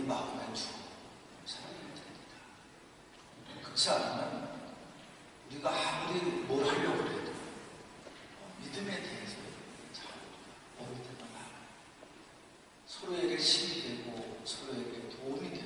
우리 마음에 주고 살아야 됩니다. 그렇지 않으면 우리가 아무리 뭘 하려고 해도 믿음에 대해서 잘 모를 때가 많아요. 서로에게 힘이 되고 서로에게 도움이 되고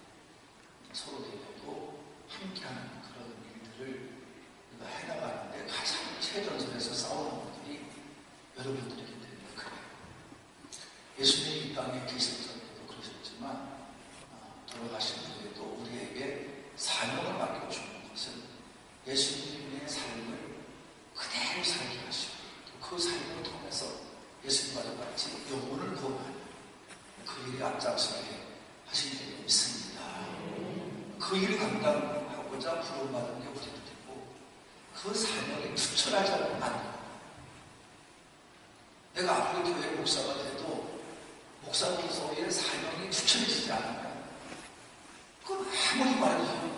서로에게도 함께하는 그런 일들을 우리가 해나가는데 가장 최전선에서 싸우는 분들이 여러분들이기 때문에 그래요. 예수님이 이 땅에 계실 때도 그러셨지만 돌아가신 후에도 우리에게 사명을 맡겨주는 것은 예수님의 삶을 그대로 살게 하시고 그 삶을 통해서 예수님과 같이 영혼을 구원하는 그 일이 앞장서게 하신 줄 믿습니다. 그 일을 감당하고자 부름받은 게 우리들이고 그 사명에 투철하지 않으면 안 돼요. 내가 앞으로 교회 목사가 돼도 목사로서의 사명이 투철해지지 않으면 그건 아무리 말해도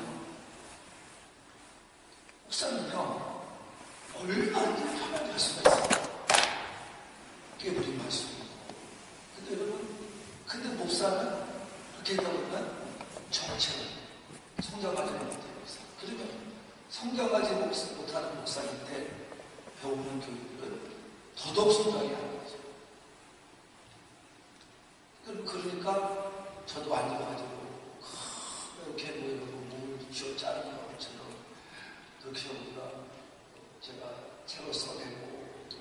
목사는요 얼마든지 편하게 할 수가 있어요. 깨부림 할 수도 있고. 근데 여러분, 근데 목사는 그렇게 하다 보면 정체를 성장하지 못해요. 그러면 성장하지 못하는 목사인데 배우는 교육은 더더욱 성장이 하는 거죠. 그러니까 저도 앉아가지고 이렇게 뭘 쥐어 짜는 것처럼 그렇게 우리가 제가 책을 써내고 또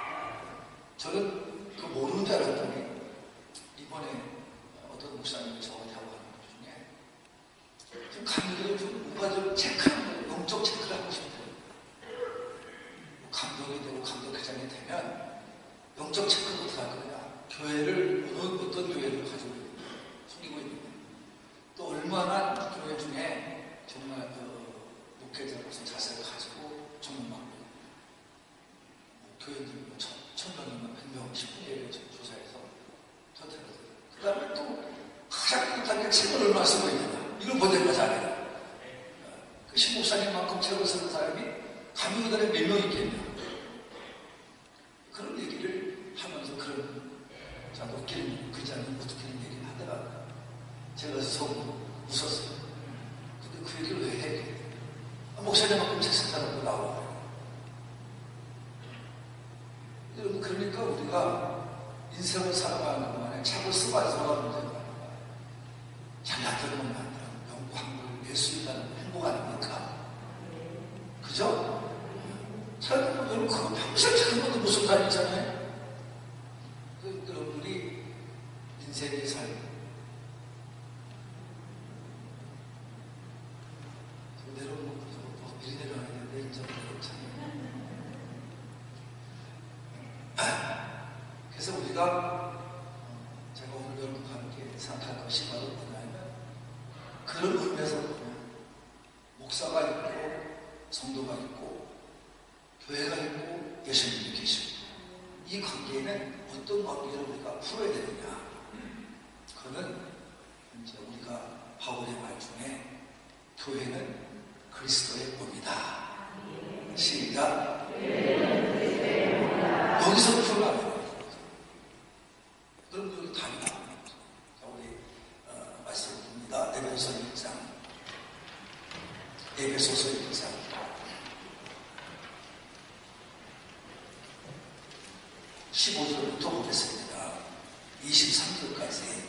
저는 그 모르는 줄 알았더니 이번에 어떤 목사님이 저한테 하고 하는 것 중에 좀 감독을 좀 뭔가 좀 체크하는 거예요. 영적 체크를 하고 싶어요. 감독이 되고 감독회장이 되면 영적 체크부터 할 거냐. 교회를 어떤 교회를 가지고 있는지 숨기고 있는지 또 얼마나 교회 중에 정말 그 목회자로서 자세를 가지고 전문받고 교회들 1,000명이면 100명 10분의 1을 조사해서 선택했어요. 그 다음에 또 가장 못하게 책을 얼마나 쓰고 있느냐 이걸 보는 거지 않아요. 그 신목사님만큼 책을 쓰는 사람이 감리교단에 몇 명 있겠냐. 그런 얘기를 하면서 그런 참 웃기는 그자는 웃기는 얘기를 하더라고요. 제가 속 웃었어요. 근데 그 얘기를 왜 해? 목사님만큼 책 쓴 사람도 나오고. 여러분, 그러니까 우리가 인생을 살아가는 동안에 책을 쓰고 안 쓰고가 문제가 아니라 잘나들면 만드는 영광을 예수님이라는 행복 아닙니까? 그죠? 여러분, 그거 평생 책을 보는 무슨 삶이잖아요? 여러분들이 인생의 삶 내려오는 거 미리 내려와야 되는데 인정을 못하네요. 그래서 우리가 제가 오늘 여러분과 함께 생각할 것이 바로 뭐냐면 그런 의미에서 목사가 있고 성도가 있고 교회가 있고 예수님이 계시고 이 관계는 어떤 관계를 우리가 풀어야 되느냐. 그거는 이제 우리가 바울의 말 중에 교회는 그리스도의 몸이다. 시작. 여기서 풀어가요. 그럼 여기 답이 나옵니다. 자, 우리 말씀을 봅니다. 에베소서 1장. 에베소서 1장. 15절부터 보겠습니다. 23절까지.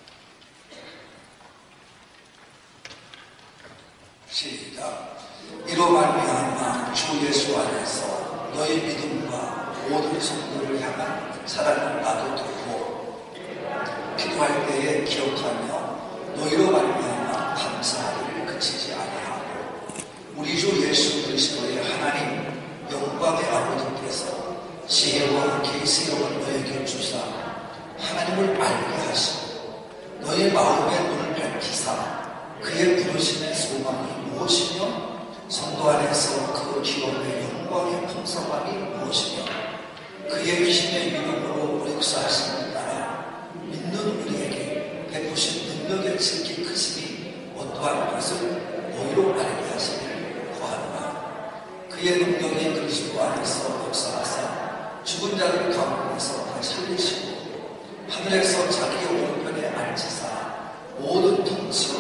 시작. 이로 말미암아 주 예수 안에서 너희 믿음과 모든 성도를 향한 사랑을 나누고 기도할 때에 기억하며 너희로 말미암아 감사하기를 그치지 아니하고 우리 주 예수 그리스도의 하나님 영광의 아버지께서 지혜와 계시력을 너에게 주사 하나님을 알게 하시고 너희 마음의 눈을 밝히사 그의 부르심의 소망이 무엇이며 성도 안에서 그 기업의 영광의 풍성함이 무엇이며 그의 힘의 이름으로 역사하심을 따라 믿는 우리에게 베푸신 능력의 지극히 크심이 어떠한 것을 너희로 알게 하시기를 구하노라. 그의 능력이 그리스도 안에서 역사하사 죽은 자를 가운데서 살리시고 하늘에서 자기의 오른편에 앉히사 모든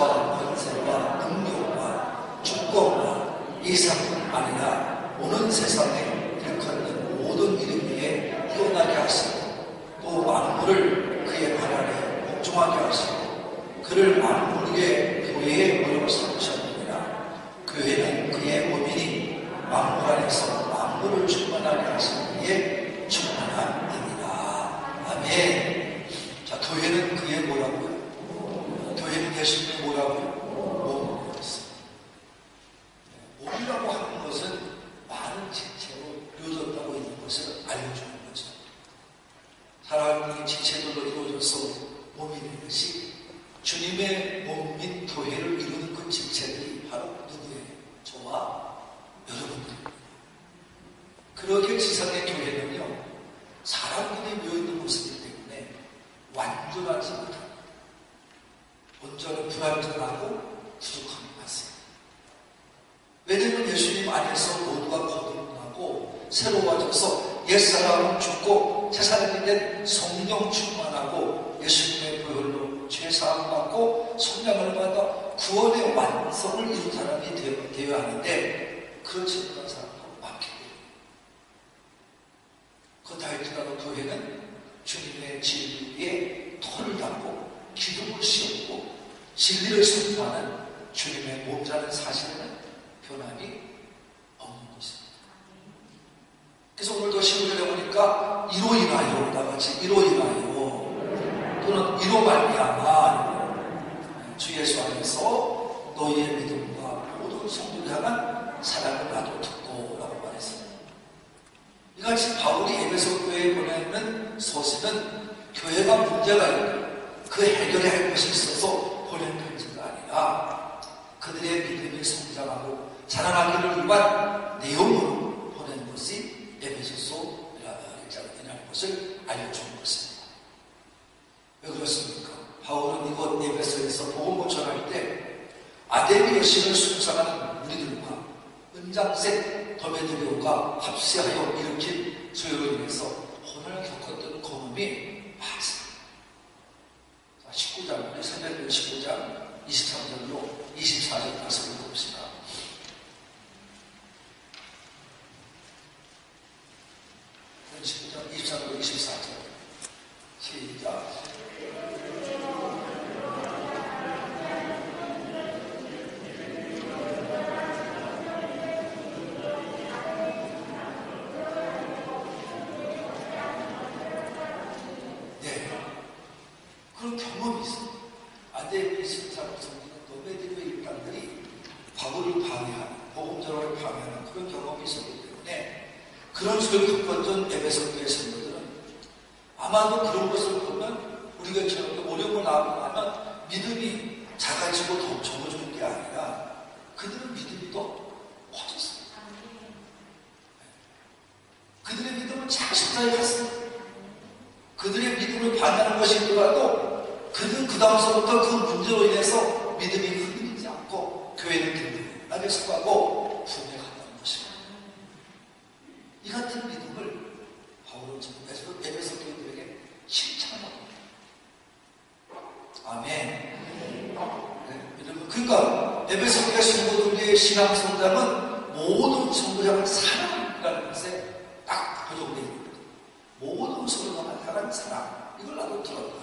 권세와 능력과 주권과 이상뿐 아니라 오는 세상에 일컫는 모든 이름 위에 일어나게 하시고 또 만물을 그의 발 아래 복종하게 하시고 그를 만물의 교회의 무릎 삼으셨느니라. 교회는 그의 몸이니 만물 안에서 만물을 충만하게 하시는 이의 충만한 힘이다. 아멘. 자, 교회는 그의 뭐라고요? 교회는 예수님의 뭐라고요? 몸이었어요. 몸이라고 하는 것은 많은 지체로 이루어졌다고 있는 것을 알려주는 거죠. 사람이 지체들로 이루어져서 몸이 되는 것이 주님의 몸인 교회를 이루는 그 지체들이 바로 누구예요? 저와 여러분들입니다. 그렇게 지상의 교회는요, 사람들이 모여있는 모습이기 때문에 완전하지 못합니다. 온전히 불완전하고 부족함이 많습니다. 왜냐하면 예수님 안에서 모두가 거듭나고 새로워져서 옛사람은 죽고 새사람이 된 성령 충만하고 예수님의 보혈로 죄사함 받고 성령을 받아 구원의 완성을 이룬 사람이 되어야 하는데 그렇지 못한 사람도 많기 때문에 그렇다 할지라도 교회는 주님의 진리에 털을 달고 기둥을 씌웠고 진리를 선포하는 주님의 몸자는 사실은 변함이 없는 것입니다. 그래서 오늘도 신문에 보니까 이로 인하여 나같이 이로 인하여 또는 이로 말미암아 주 예수 안에서 너희의 믿음과 모든 성도를 향한 사랑을 나도 듣고 라고 말했습니다. 이같이 바울이 에베소 교회에 보내는 서신은 교회가 문제가 있고 그 해결해야 할 것이 있어서 보낸 편지가 아니라 그들의 믿음이 성장하고 자라나기를 위한 내용으로 보낸 것이 에베소서라는 것을 알려주는 것입니다. 왜 그렇습니까? 바울은 이곳 에베소에서 복음을 전할 때 아데미 여신을 숭상하는 무리들과 은장색 더메드리오가 합세하여 일으킨 소요로 인해서 혼을 겪었던 경험이 많습니다. 19장, 우리 새벽 19장 23절로 24절 가서 읽어봅시다. 우리 19장 23절로 24절 시작. 그런 경험이 있어요. 아데미 신사로 섬기는 노베드의 일당들이 바울을 방해하는, 복음전을 방해하는 그런 경험이 있었기 때문에 그런 소리를 겪었던 에베소 교회 성도들은 아마도 그런 것을 보면 우리가 처럼 어려움을 나오고 하면 믿음이 작아지고 더 적어지는 게 아니라 그들은 믿음이 더 커졌어요. 그들의 믿음은 자신자에 갔습니다. 그들의 믿음을 반하는 것이 있더라도 그들은 그 다음서부터 그 문제로 인해서 믿음이 흔들리지 않고 교회는 든든하게 서가고 분명하다는 것입니다. 이 같은 믿음을 바울은 전국에서 에베소 교인들에게 칭찬합니다. 아멘. 네, 여러분, 그러니까 에베소 교회 성도들의 신앙 성장은 모든 성도를 사랑이라는 것에 딱 고정되어 있습니다. 모든 성도를 향한 사랑, 이걸 나도 들었다.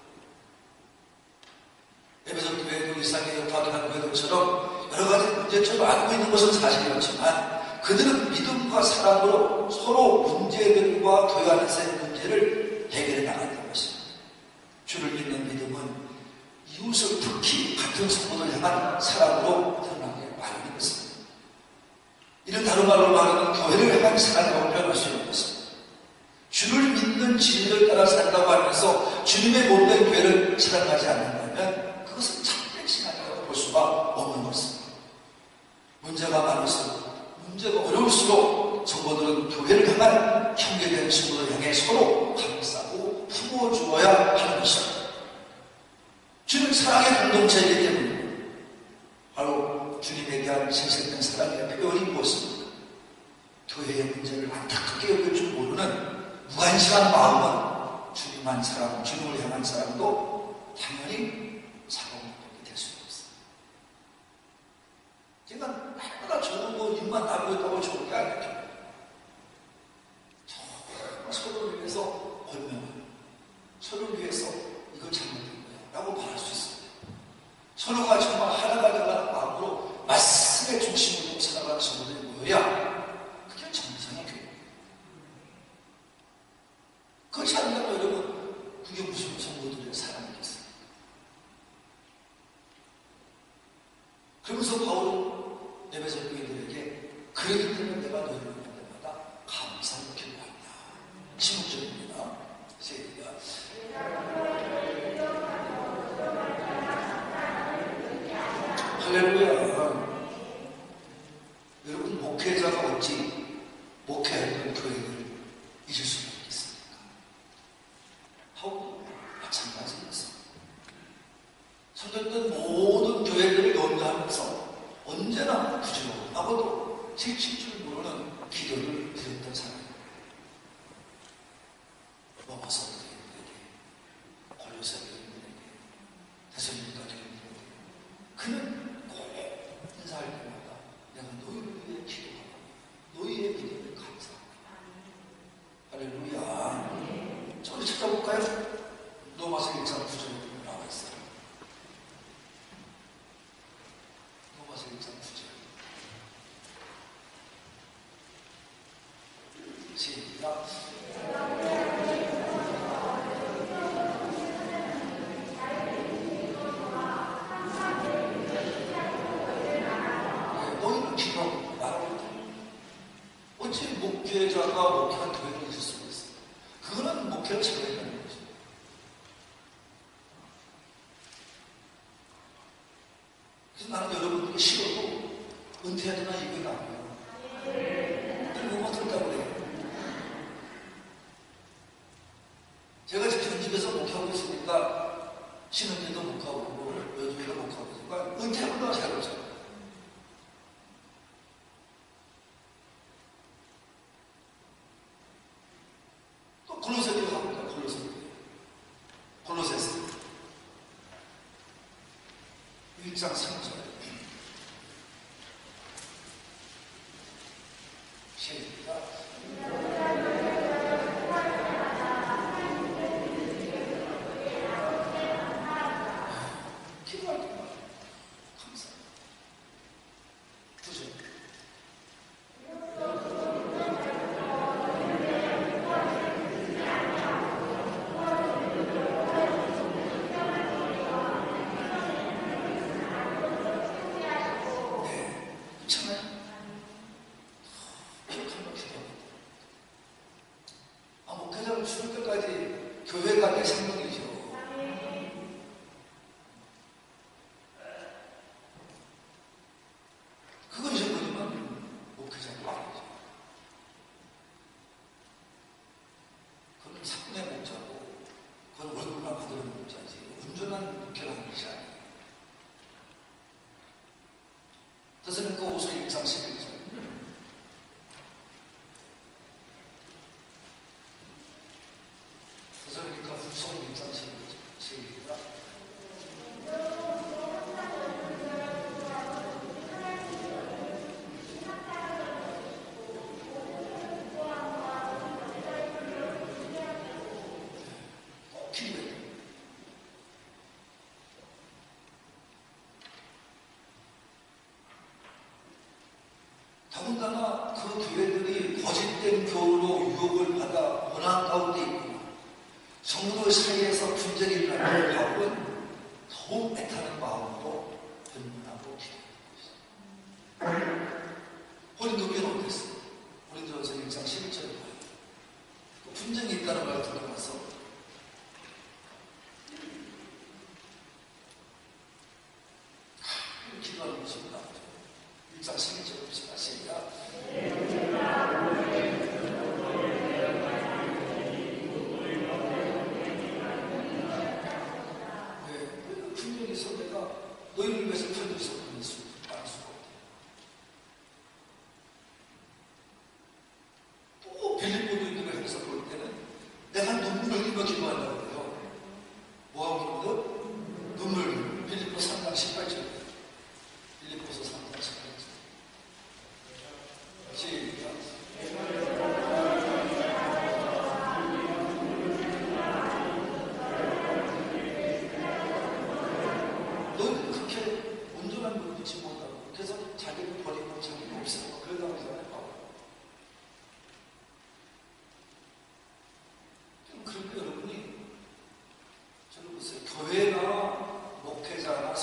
에베소 교회도 이상의 여타한 교회들처럼 여러 가지 문제점을 안고 있는 것은 사실이었지만 그들은 믿음과 사랑으로 서로 문제들과 교회 안에서의 문제를 해결해 나간다는 것입니다. 주를 믿는 믿음은 이웃을 특히 같은 성도를 향한 사랑으로 드러나게 마련인 것입니다. 이런 다른 말로 말하면 교회를 향한 사랑이라고 표현할 수 있는 것입니다. 주를 믿는 진리를 따라 산다고 하면서 주님의 몸된 교회를 사랑하지 않는다면 그것은 참된 신앙이라고 볼 수가 없는 것입니다. 문제가 많을수록, 문제가 어려울수록 성도들은 교회를 향한 형제된 성도를 향해 서로 감싸고 품어주어야 하는 것입니다. 주는 사랑의 공동체이기 때문에 바로 주님에 대한 신실된 사랑의 표현이 무엇입니까? 교회의 문제를 안타깝게 여길 줄 모르는 무관심한 마음은 주님만 사랑, 주님을 향한 사랑도 당연히 사랑이 될 수 없습니다. 서로가 정말 하나가 되는 마음으로 말씀의 중심을 두고 살아가는 성도들이 모여야 그게 정상의 교회. 그렇지 않다면 여러분, 그게 무슨 성도들의 사랑이겠어요? 그러면서 바울은 에베소 교인들에게 그러기 때문에 내가 너희를 볼 때마다 감사를 기도한다. 16절입니다. 시작. 할렐루야. 여러분, 목회자가 어찌 목회하는 교회를 잊을 수가 있겠습니까? 하고 마찬가지였습니다. 손들던 모든 교회들을 염려하면서 언제나 부지런하고도 지칠 줄 모르는 기도를 드렸던 사람입니다. 로마서 교인들에게, 골로새 교인들에게, 데살로니가 교인들에게 그는 꼭 인사할 때마다 내가 너희를 위해 기도하고 너희의 믿음을 감사합니다. 할렐루야. 자, 우리 찾아볼까요? 로마서 1장 9절에 나와 있어요. 로마서 1장 9절. 시작. 너희는 기도하고 말하고 어찌 목회자가 목회한 교회를 있을 수가 있어요? 그거는 목회를 잘해야 되는 거죠. 그래서 나는 여러분들이 싫어도 은퇴해야 되나 이거가 아니에요. 늘 못 맡았다고 그래요. 제가 지금 전집에서 목회하고 있으니까 신혼제도 못 가고 여주회도 못 가고 있으니까 은퇴하고 나서 잘 없어요. 또 골로새도 가볼까? 골로새서 1장 3절. 시작. 기도할 때마다 감사합니다. 9절. 그렇잖아요. 기억하면 기도합니다. 목회자를 죽을 때까지 교회가 내 생명이죠. 그건 잊어버리면 목회자가 아니죠. 그건 사건의 목자고 그건 월급만 받으는 목자지 온전한 목회를 하는 것이 아니에요. 데살로니가 후서 1장 11절. 데살로니가 후서 1장 11절. 시작. 꼭 기도해야 돼요. 더군다나 그 교회들이 거짓된 교훈으로 유혹을 받아 원한 가운데 있구나. 성도들 사이에서 분쟁이 일어나는 바울은 더욱 애타는 마음으로 변문하고 기도하고 있어요. 고린도 교회는 어땠어요? 고린도전서 1장 11절에 보여요. 분쟁이 있다는 말을 듣고 나서 기도하는 모습이 나오죠. 1장 11절에 보시면 시작. 분명히 있어 내가 너희를 위해서 편을 섞는 수가 없다. 또 빌립보 교인들을 해서 볼 때는 내가 눈물을 흘리며 기도한다고 그래요. 뭐하고 그러거든? 눈물. 빌립보 3장 18절. 빌립보서 3장 18절. 시작. 너희는 그렇게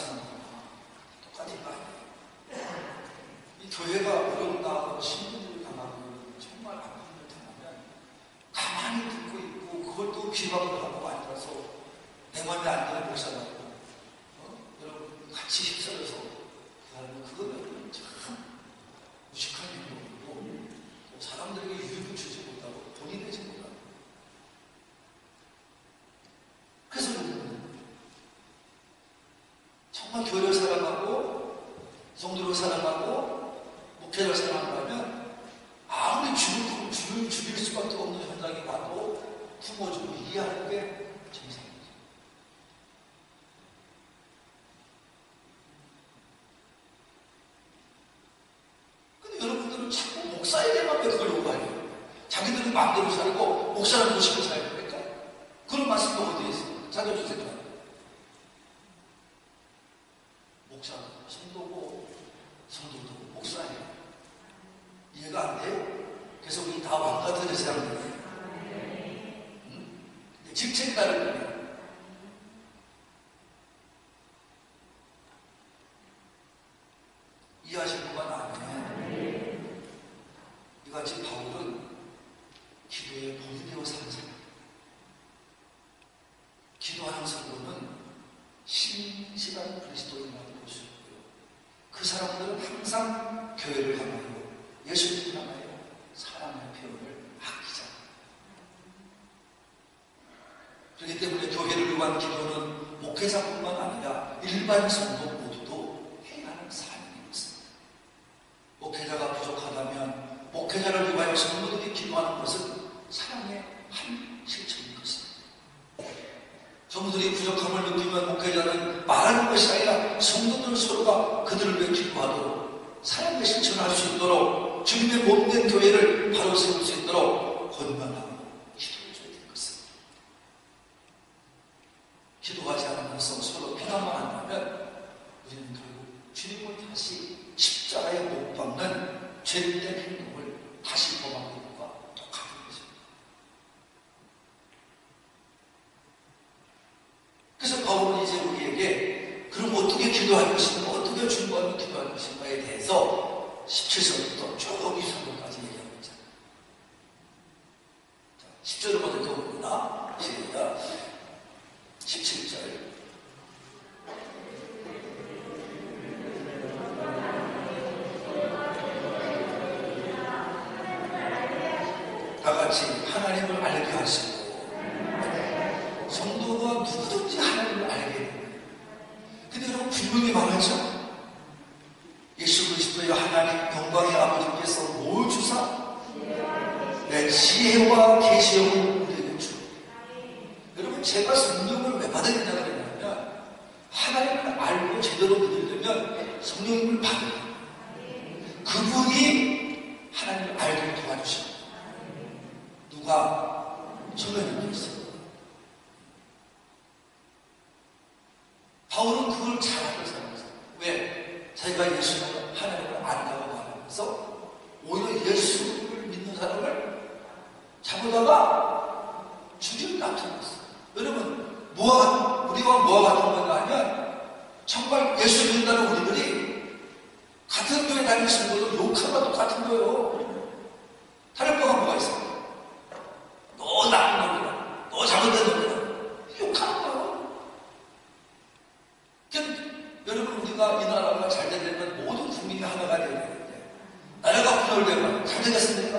사는 거나 똑같은 거 아니에요. 이 교회가 어려운다, 신분들이 당하고 정말 아픔을 당하면 가만히 듣고 있고 그걸 또 비방을 하고 앉아서 내 마음에 안 드는 목사라고 여러분 같이 휩쓸려서 그 사람은 그거는 참 무식한 행동이고 사람들에게 유익을 주지 못하고 돈이 되지 못하고 그래서 정말 교회를 사랑하고 성도를 사랑하고 목회를 사랑하면 아무리 주를 죽일 수밖에 없는 현장에 가도 품어주고 이해하는 게 정상이죠. 근데 여러분들은 자꾸 목사에게만 왜 그걸 요구하려고 자기들은 마음대로 살고 목사는 도식을 살고 그러니까 그런 말씀이 어디에 있어요? 자녀주 생각. 목사, 성도도 목사예요. 이해가 안 돼요? 그래서 우리 다 왕같은 사람들이에요. 직책 따르는 이해하실 분만 아니면 이같이 바울은 기도에 본이 되어 사는 사람. 기도하는 성도는 신실한 그리스도인이라고 볼 수 있고요. 그 사람들은 항상 교회를 향하여 예수님을 향하여 사랑의 표현을 아끼자. 그렇기 때문에 교회를 위한 기도는 목회자뿐만 아니라 일반 성도 모두도 해야 하는 사명인 것입니다. 목회자가 부족하다면 목회자를 위하여 성도들이 기도하는 것은 사랑의 한 실천인 것입니다. 성도들이 부족함을 느끼면 목회자는 말하는 것이 아니라 성도들 서로가 그들을 위해 기도하도록 사랑의 실천을 할 수 있도록 주님의 몸된 교회를 바로 세울 수 있도록 권면하고 기도해줘야 될 것입니다. 기도하지 않으면서 서로 비난만 한다면 우리는 결국 주님을 다시 십자가에 못 박는 죄된 행동을 다시 범하고 있는 것과 똑같은 것입니다. 그래서 바울은 이제 우리에게 그럼 어떻게 기도할 것인가, 어떻게 주님과 기도할 것인가에 대해서 17절부터 쭉 23절까지 얘기하고 있잖아요. 10절을 먼저 읽어봅니다. 시작. 17절. 다 같이 하나님을 알게 하시고 성도가 누구든지 하나님을 알게 됩니다. 근데 여러분 분명히 말하죠. 예수 그리스도의 하나님 영광의 아버지께서 뭘 주사? 네, 지혜와 계시형을 우리에게 주. 여러분 제가 성령을 왜 받아야 된다고 그러냐면 하나님을 알고 제대로 믿으려면 성령님을 받아요. 그분이 하나님을 알도록 도와주십니다. 누가? 성령님께서. 바울은 그걸 잘 알고 살았어요. 왜? 자기가 예수님을 하나님을 안다고 말하면서 오히려 예수를 믿는 사람을 잡으다가 죽이는 나타났어요. 여러분 우리와 뭐가 같은 건가 하면 정말 예수 믿는다는 우리들이 같은 교회 다니시는 것도 욕하는 것도 똑같은 거예요. 다른 거가 뭐가 있어요? 너 나쁜 놈이다. 너 잘못된 놈이다. 욕하는 거예요. 여러분 우리가 이 나라가 잘 되려면 모든 국민이 하나가 되어야 되는데 나라가 분열되면 잘 되겠습니까?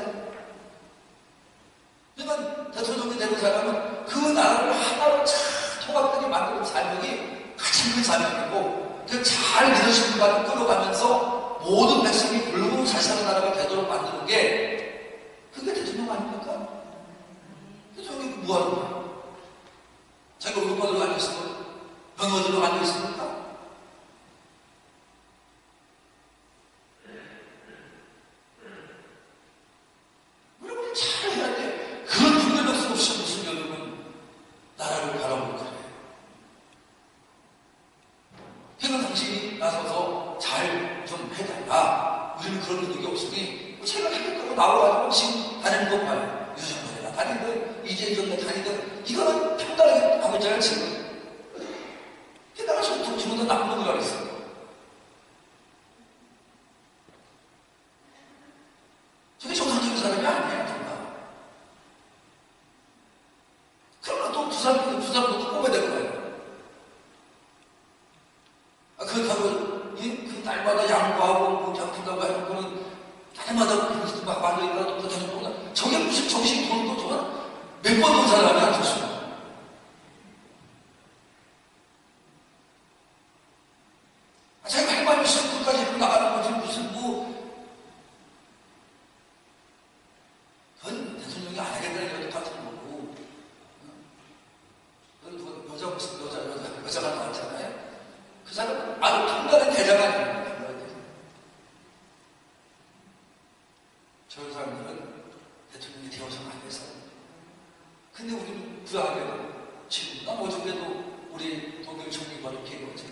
그러니까 대통령이 되는 사람은 그 나라를 하나로 잘 통합되게 만드는 사명이 가장 큰 사명이고 잘 리더십을 끌어가면서 모든 백성이 골고루 잘 사는 나라가 되도록 만드는 게 그게 대통령 아닙니까? 대통령이 뭐하는 거예요? 자기가 월급받으러 앉아있으면 병어들로 앉아있습니까? 여러분이 잘 해야 돼. 그런 분별력수 없이 무슨 여러분 나라를 바라볼 거예요. 그러니까 당신이 나서서 잘 좀 해달라. 우리는 그런 능력이 없으니 제가 하겠다고 나와가지고 지금 다니는 것 봐요. 유승원이나 다니든 이재정이나 다니든 이거는 평단하게 하고 있잖아요 지금. 게다가 저 지금도 나쁜 놈이라고 그렇다고 그 날마다 양보하고 뭐 아프다고 하는 거는 날마다 막 말리니까 또 다시 보다 저게 무슨 정신이 도는 거죠? 몇 번 본 사람이 안 좋습니다. 자기 할 말이 있으면 끝까지 나가는 거지 무슨 그건 대통령이 안 하겠다는 것도 같은 거고 그건 여자가 나왔잖아요. 그 사람은 아주 통달한 대자가 아닙니다. 저런 사람들은 대통령이 되어서는 안 돼서. 근데 우리는 불안하게도 지금 난 어저께도 우리 독일 총리가 이렇게 얘기하지.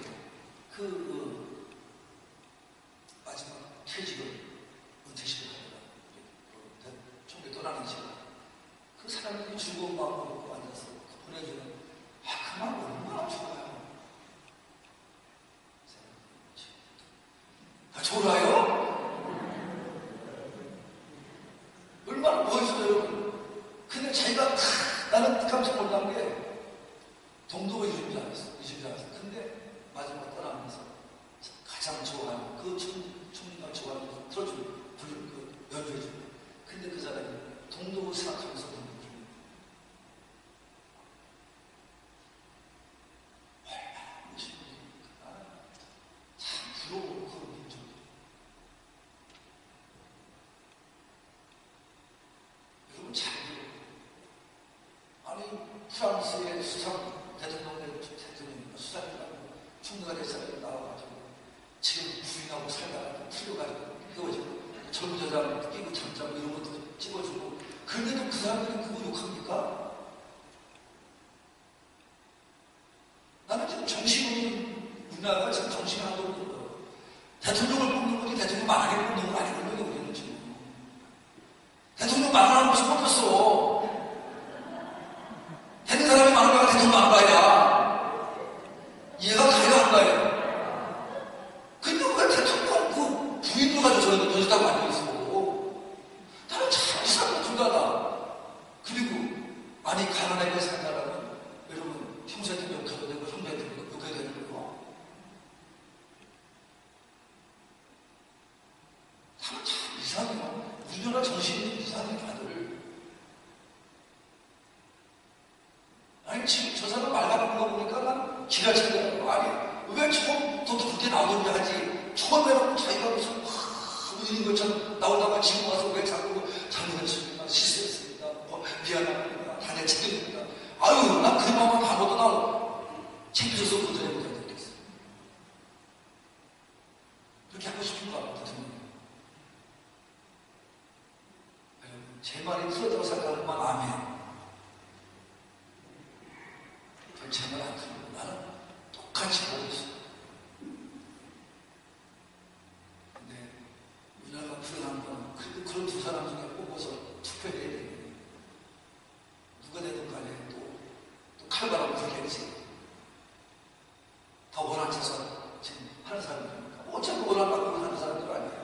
마지막 퇴직을 은퇴식을 하다가 총리 떠나는 시간 그 사람들이 즐거운 마음으로 앉아서 보내주는 그만 얼마나 좋아요. 좋아요? 얼마나 멋있어요, 여러분. 근데 자기가 나는 깜짝 놀란 게 동도가 이름이 알았어. 근데 마지막 떠나면서 가장 좋아하는 그 총리가 좋아하는 거 틀어주고 연주해주고. 근데 그 사람이 동도를 생각하면서 부르는 중 얼마나 멋있는 일입니까? 참 부러워 그런 민족. 여러분 잘 아니 프랑스의 수상 대통령입니다. 수상이라고 총리가 된 사람이 나와가지고 지금 부인하고 살다가 풀려가지고 헤어지고 젊은 여자 끼고 잠자고 이런 것도 찍어주고 그런데도 그 사람들이 그거 욕합니까? 나는 지금 정신이 우리나라가 지금 정신이 하나도 없는 거예요. 대통령을 뽑는 거지 대통령 만하게 뽑는 거 아니거든요. 우리는 지금 대통령 만하는 것이 뽑혔어. 되는 사람이 많은 거야 대통령 많은 거야. 이해가 가야 한 거예요. 근데 왜 대통령 그 부인도 가지고 저기다가 앉아있어. 나는 참 이상한 둘다다. 그리고 아니 가난하게 산 사람은 여러분 형제한테 욕해도 되고 형제한테 욕해야 되는 거예요. 나는 참 이상해요. 우리나라 정신이 이상해 다들. 아니 지금 저 사람 말 같은 거 보니까 난 기가 차요. 아니 왜 처음부터 그렇게 나오는지 하지. 처음에는 자기가 무슨 이런 것처럼 나오다가 지금 와서 왜 자꾸 잘못했습니다. 실수했습니다. 미안합니다. 다 내 책임입니다. 아유 난 그 마음은 아무도 나 챙겨줘서 그들에 못하게 됐어. 그렇게 하고 싶은 거 같거든요. 제 말이 틀렸다고 생각하면 아멘. 제 말 안 틀리고 나는 똑같이 보고 있어. 근데 우리나라가 불안한 건 그런 두 사람 중에 뽑아서 투표해야 되는데 누가 되든 간에 또 칼바람 불겠지. 다 원한 채서 지금 하는 사람들이니까 어차피 원한다고 하는 사람들 아니에요.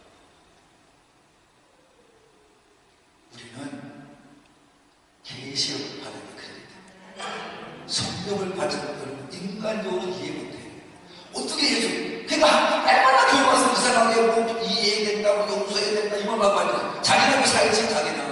우리는 계시를 받아야 돼. 성령을 받은 여러분 인간적으로 이해 못해요. 어떻게 해줘? 그러니까 얼마나 교회 와서 이상하게 뭐 이해해야 된다고 용서해야 된다 이만 막 말이야. 자기는 그 살지 자기는.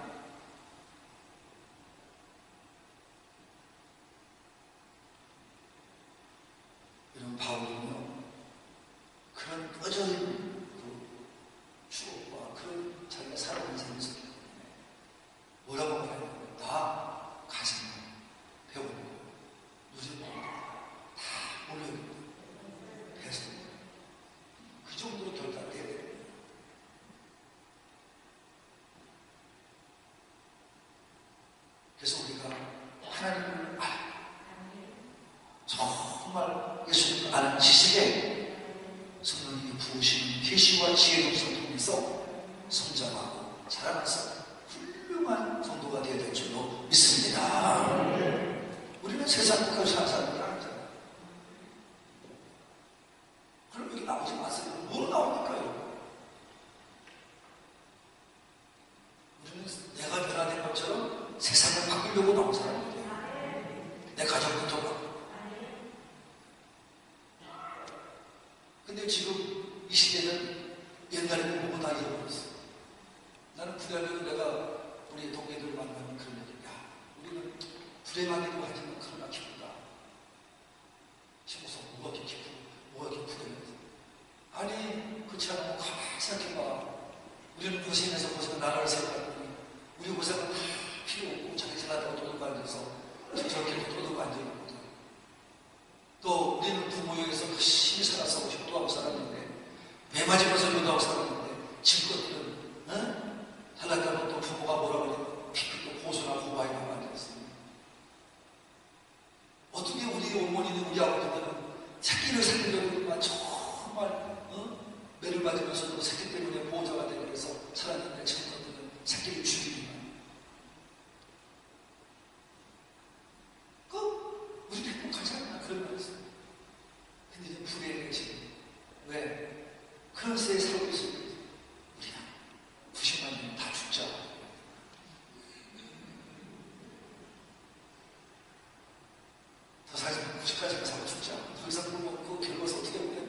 이런 바울은요 그런 꺼져있는 그 추억과 그런 자기가 살아온 삶을 뭐라고 말해요? 다 가진 거, 배우는 거, 누리는 거, 다 올려있는 거, 배서 그 정도로 결단돼야 돼요. 그래서 우리가 하나님을 정말 예수님을 아는 지식에 성령님이 부으시는 계시와 지혜의 역사를 통해서 성장하고 자라나서 훌륭한 성도가 되어야 될 줄로 믿습니다. 우리는 세상 끝까지 사는 사람이 아니잖아요. 그럼 여기 나오지 마세요. 뭐 나옵니까요? 우리는 내가 변화된 것처럼 세상을 바꾸려고 나온 사람이에요. 내 가정부터 바꾸고 근데 지금 이 시대는 옛날에 보고 다 잃어버렸어. 나는 불행하면 내가 우리 동료들 만나면 그런 얘기, 야, 우리는 불행하기도 하지만 그러나 기쁘다. 지금서 뭐가 이렇게 기쁘고, 뭐가 이렇게 불행하지? 아니, 그렇지 않으면 가만히 생각해봐. 우리는 고생해서 나라를 세웠더니, 우리 고생은 다 필요 없고, 자기 지나다가 떠들고 앉아서, 저렇게 떠들고 앉아있거든. 또, 우리는 부모에게서 열심히 살아서 효도하고 살았는데, 배 맞으면서 효도하고 살았는데, 질 것들은, 달랐다면 또 부모가 뭐라고 하냐면, 또 고소나 고바이나 앉아있습니다. 어떻게 우리 어머니는, 우리 아버지들은 새끼를 살리려고 정말, 매를 맞으면서도 새끼 때문에 보호자가 되고 그래서 살았는데, 질 것들은 새끼를 죽이기만. 우리 행복하지 않나? 그런 말이었어요. 근데 이제 불행해 지금. 왜? 그런 세에 살고 있습니다. 우리가 90만 년 다 죽자. 더 살면 90까지 살고 죽자. 더 이상 그거 결과서 어떻게 하겠냐.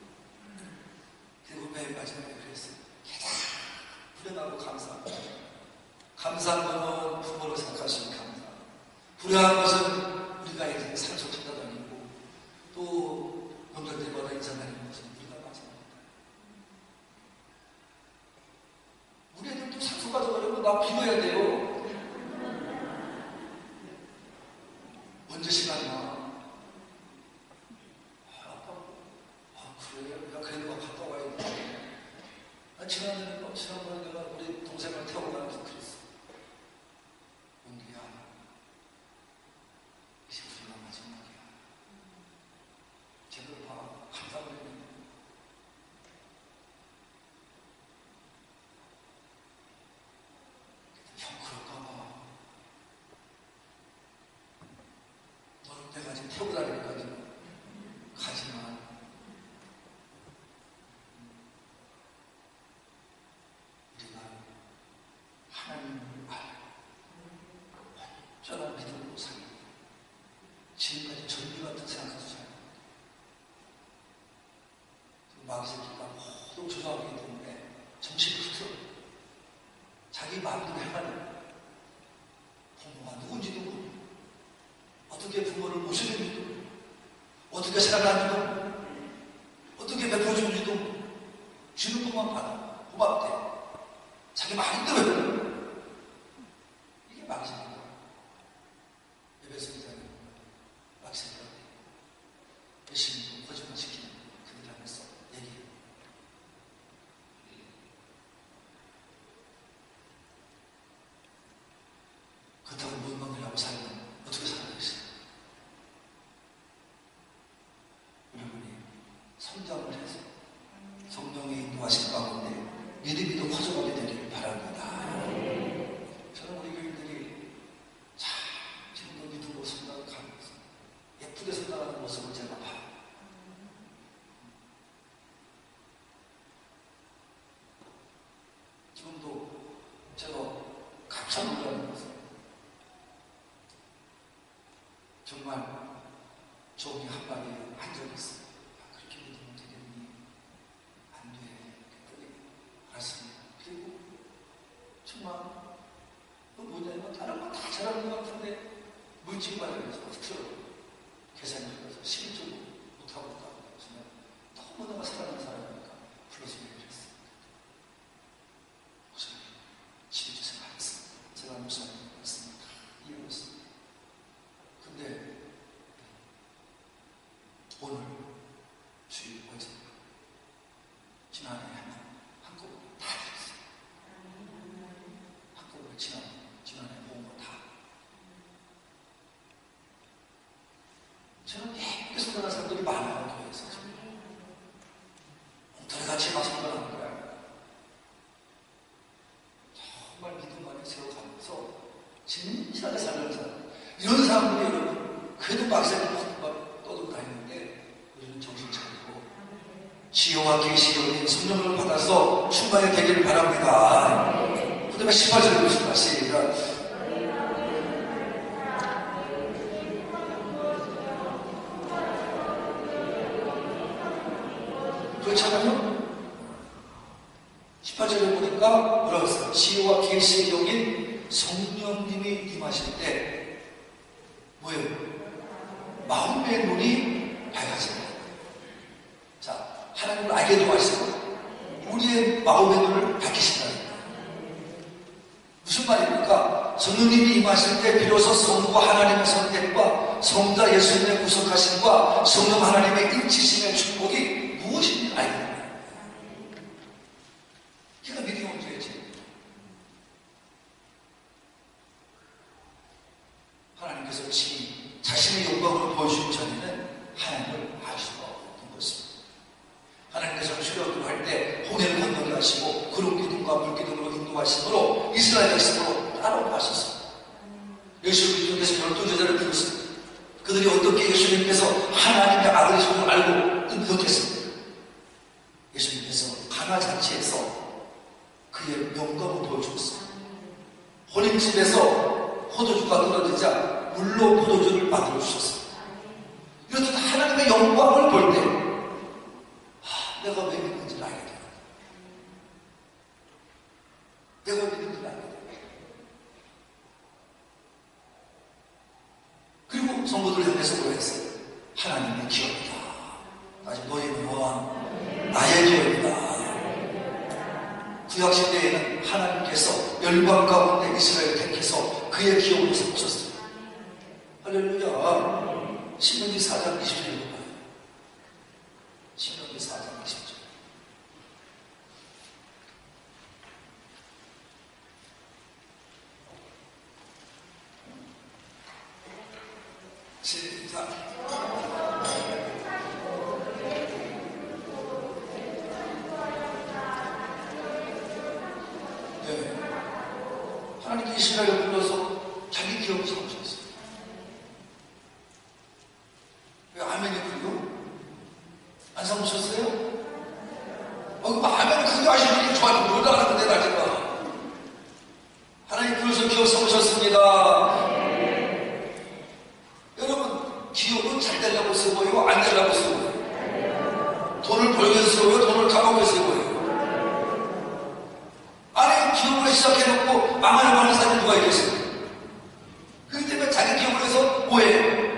그리고 맨 마지막에 그랬어요. 가장 불행하고 감사합니다. 감사한 것은 부모를 생각할 수 있는 감사. 불행한 것은 우리가 이제 산소 찾아다니고 또 명절때마다 인사다니는 것은 우리가 마찬가지입니다. 우리 애들도 산소 가져가려면 나 비워야 돼요. 언제 시간 나? 아빠, 그래? 야, 그래도 갔다 와야 돼. 지난번에 내가 우리 동생을 태우고 가면서 그랬어. 용기야, 이제 우리가 마지막이야. 제대로 봐. 감사를 했는데. 형, 그럴까봐. 너는 내가 지금 태우고 다니니까 지금 가지만. 우리가 하나님을 알고 온전한 믿음으로 살고 지금까지 전비 같은 생각하고 살고 마귀새끼가 모두 조사하기 때문에 정신이 흐트러 자기 마음대로 행하는 부모가 누군지도 모르고 어떻게 부모를 모셔주는지도 모르고 어떻게 살아가는지도 모르고 어떻게 베풀어주는지도 모르고 주는 것만 받아 고맙대. 자기 마음대로 해요. 이게 마귀새끼다. 예배서 기자는 마귀새끼다. 열심히 거짓말 시키는 그들 안에서 얘기해요. 그렇다고 무언가를 하고 살면 어떻게 살아야겠어요? 여러분이 성장을 해서 성령의 인도하신 가운데 믿음이 더 커져가게 되기를 바랍니다. 저는 우리 교인들이 참 지금도 믿음으로 성장을 가면서 예쁘게 성장하는 모습을 제가 봐요. 지금도 제가 깜짝 놀라는 것은 정말 종이 한마디 한 적이 있어요. 그렇게 믿으면 되겠니? 안 돼. 그랬더니 알았습니다. 그리고 정말 뭐냐면 다른 건 다 잘하는 것 같은데 물질 관련해서 흐트러 계산이 흘러서 실질적으로 못하고 있다고 정말 너무 내가 사랑하는 사람이니까 불러서 얘기를 했습니다. 목사님, 집에 생각했습니다. 제가 목사님 말씀을 다 이해했습니다. 근데 오늘 주일 어제 지난해 한꺼번에 다 했어요. 한꺼번에 지난해 모은 거 다. 저는 예쁘게 성장한 사람들이 많아요. 교회에서. 엉터리같이 막 성장하는 거야. 정말 믿음 안에 세워가면서 진실하게 살려는 사람. 이런 사람들이 여러분 그래도 막상 떠들고 다니는데 우리는 정신 차리고 지혜와 계시의 은혜 성령을 받아서 충만히 되기를 바랍니다. 그 다음에 18절에 보시면 시작. 그렇잖아요? 18절에 보니까 뭐라고 했어요? 지혜와 계시의 영인 성령님이 임하실 때 뭐예요? 마음의 눈이 밝아진다. 자, 하나님을 알게 도와주시고 우리의 마음의 눈을 밝히신다. 무슨 말입니까? 성령님이 임하실 때 비로소 성부와 하나님의 선택과 성자 예수님의 구속하심과 성령 하나님의 일치심의 축복이 무엇인지 알게 됩니다. 이가 믿음이 문제지. 하나님께서 자신의 영광을 보여주기 전에는 하나님을 알 수가 없는 것입니다. 하나님께서 출애굽을 할 때 홍해를 건너게 하시고 구름 기둥과 물 기둥으로 인도하심으로 이스라엘 백성으로 따라가셨습니다. 예수 그리스도께서 12제자를 부르셨습니다. 그들이 어떻게 예수님께서 하나님의 아들이심을 알고 믿었겠습니까? 예수님께서 가나 잔치에서 그의 영광을 보여주었습니다. 혼인집에서 포도주가 끊어지자 물로 포도주를 만들어 주셨습니다. 이렇듯 하나님의 영광을 볼 때 내가 왜 믿는지를 알게 됩니다. 내가 왜 믿는지를 알게 됩니다. 그리고 성도들 향해서 뭐라 했어요? 하나님의 기업이다. 아직 너의 영광 나의 기업이다. 구약시대에는 하나님께서 열방 가운데 이스라엘을 택해서 그의 기업으로 삼으셨어요. 할렐루야. 신명기 4장 20절에 볼까요? 신명기 4장 20절. 시작. 네. 하나님께 이스라엘을 불러서 자기 기업을 삼으셨어요. 왜 아멘이 그리고? 안 삼으셨어요? 아멘을 그게 하시는 게 좋아하는 모르다가는데 나지가 하나님 불러서 기업 삼으셨습니다. 여러분 기업은 잘 되려고 쓰고요, 안 되려고 쓰고요, 돈을 벌기 위해서 쓰고요, 돈을 갚기 위해서 쓰고요. 아니 기업을 시작해놓고 망하는 사람이 누가 있겠습니까? 그렇기 때문에 자기 기업을 해서 뭐해요?